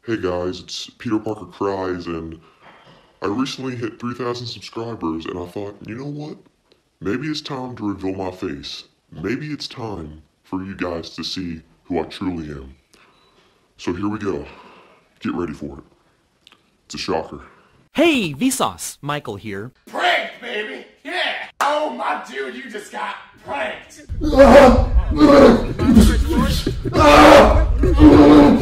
Hey guys, it's Peter Parker Cries, and I recently hit 3,000 subscribers, and I thought, you know what? Maybe it's time to reveal my face. Maybe it's time for you guys to see who I truly am. So here we go. Get ready for it. It's a shocker. Hey, Vsauce! Michael here. Pranked, baby! Yeah! Oh, my dude, you just got pranked!